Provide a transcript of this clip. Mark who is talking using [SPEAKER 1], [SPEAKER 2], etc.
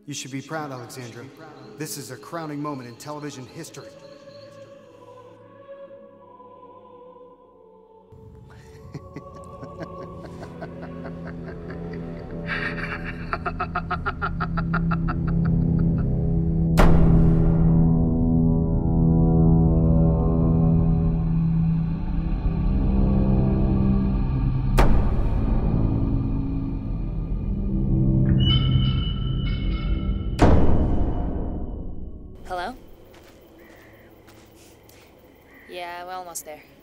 [SPEAKER 1] You should be proud, Alexandra. This is a crowning moment in television history.
[SPEAKER 2] Hello? Yeah, we're almost there.